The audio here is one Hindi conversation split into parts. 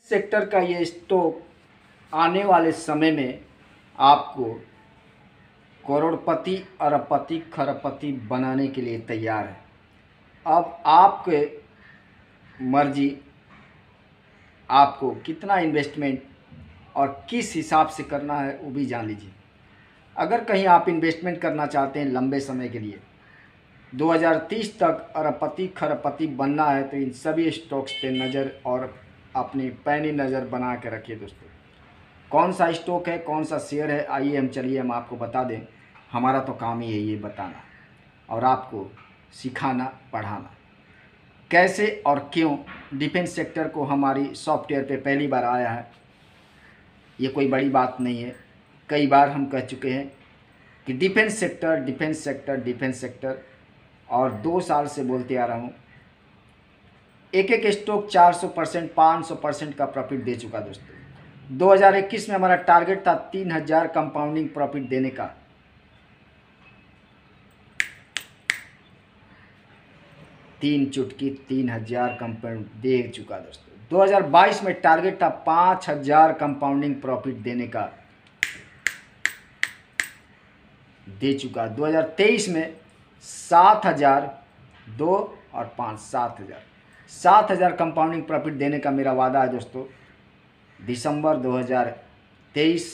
सेक्टर का ये स्टॉक आने वाले समय में आपको करोड़पति, अरबपति, खरबपति बनाने के लिए तैयार है। अब आपके मर्जी, आपको कितना इन्वेस्टमेंट और किस हिसाब से करना है वो भी जान लीजिए। अगर कहीं आप इन्वेस्टमेंट करना चाहते हैं लंबे समय के लिए, 2030 तक अरबपति खरबपति बनना है, तो इन सभी स्टॉक्स पे नज़र और अपनी पैनी नज़र बना के रखिए दोस्तों। कौन सा स्टॉक है, कौन सा शेयर है, आइए हम आपको बता दें। हमारा तो काम ही है ये बताना और आपको सिखाना, पढ़ाना। कैसे और क्यों डिफेंस सेक्टर को हमारी सॉफ्टवेयर पे पहली बार आया है, ये कोई बड़ी बात नहीं है। कई बार हम कह चुके हैं कि defence sector, defence sector, defence sector, और 2 साल से बोलते आ रहा हूँ। एक एक स्टॉक 400%, 500% का प्रॉफिट दे चुका दोस्तों। 2021 में हमारा टारगेट था 3000 कंपाउंडिंग प्रॉफिट देने का। तीन चुटकी 3000 कंपाउंड दे चुका दोस्तों। 2022 में टारगेट था 5000 कंपाउंडिंग प्रॉफिट देने का, दे चुका। 2023 में 7000, 2 और 5, 7000 कंपाउंडिंग प्रॉफिट देने का मेरा वादा है दोस्तों। दिसंबर 2023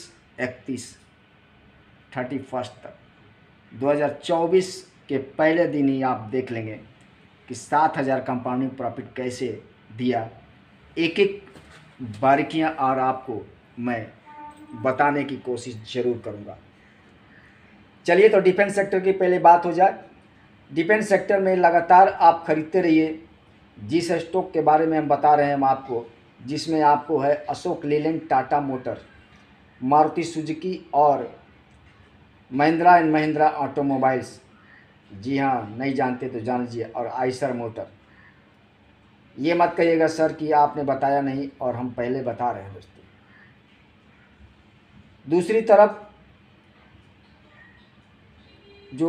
31 तक, 2024 के पहले दिन ही आप देख लेंगे कि 7000 कंपाउंडिंग प्रॉफिट कैसे दिया। एक एक बारीकियां और आपको मैं बताने की कोशिश ज़रूर करूंगा। चलिए तो डिफेंस सेक्टर की पहले बात हो जाए। डिफेंस सेक्टर में लगातार आप खरीदते रहिए। जिस स्टॉक के बारे में हम बता रहे हैं हम आपको, जिसमें आपको है Ashok Leyland, Tata motor, Maruti Suzuki और महिंद्रा एंड महिंद्रा ऑटोमोबाइल्स। जी हाँ, नहीं जानते तो जान लीजिए। और आइसर मोटर। ये मत कहिएगा सर कि आपने बताया नहीं, और हम पहले बता रहे हैं दोस्तों। दूसरी तरफ जो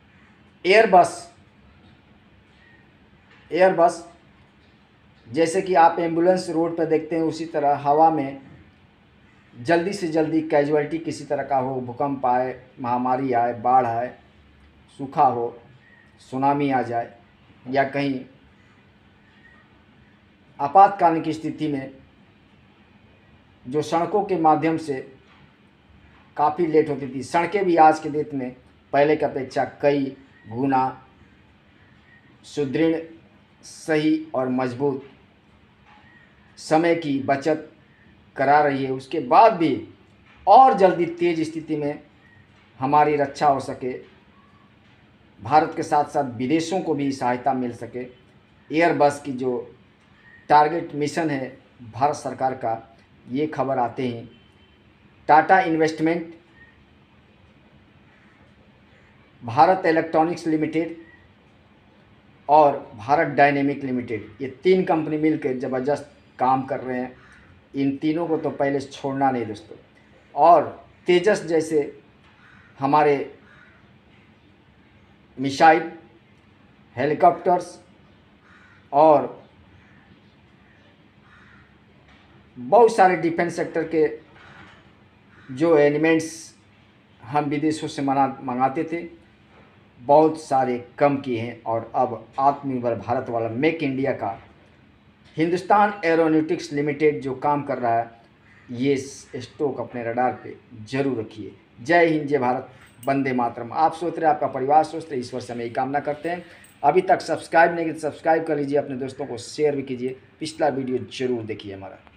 एयरबस जैसे कि आप एम्बुलेंस रोड पर देखते हैं, उसी तरह हवा में जल्दी से जल्दी कैजुअल्टी किसी तरह का हो, भूकंप आए, महामारी आए, बाढ़ आए, सूखा हो, सुनामी आ जाए, या कहीं आपातकालीन की स्थिति में जो सड़कों के माध्यम से काफ़ी लेट होती थी, सड़कें भी आज के डेट में पहले की अपेक्षा कई गुना सुदृढ़, सही और मजबूत, समय की बचत करा रही है। उसके बाद भी और जल्दी तेज़ स्थिति में हमारी रक्षा हो सके, भारत के साथ साथ विदेशों को भी सहायता मिल सके। एयरबस की जो टारगेट मिशन है भारत सरकार का, ये खबर आते हैं Tata investment, Bharat electronics limited और भारत डायनेमिक लिमिटेड, ये 3 कंपनी मिलकर ज़बरदस्त काम कर रहे हैं। इन तीनों को तो पहले छोड़ना नहीं दोस्तों। और तेजस जैसे हमारे मिसाइल, हेलीकॉप्टर्स और बहुत सारे डिफेंस सेक्टर के जो एलिमेंट्स हम विदेशों से मंगाते थे, बहुत सारे कम किए हैं। और अब आत्मनिर्भर भारत वाला मेक इंडिया का हिंदुस्तान एरोनॉटिक्स लिमिटेड जो काम कर रहा है, ये स्टॉक अपने रडार पे जरूर रखिए। जय हिंद, जय भारत, वंदे मातरम। आप सोच रहे, आपका परिवार सोच रहे, ईश्वर से हम यही कामना करते हैं। अभी तक सब्सक्राइब नहीं किया तो सब्सक्राइब कर लीजिए, अपने दोस्तों को शेयर भी कीजिए। पिछला वीडियो जरूर देखिए हमारा।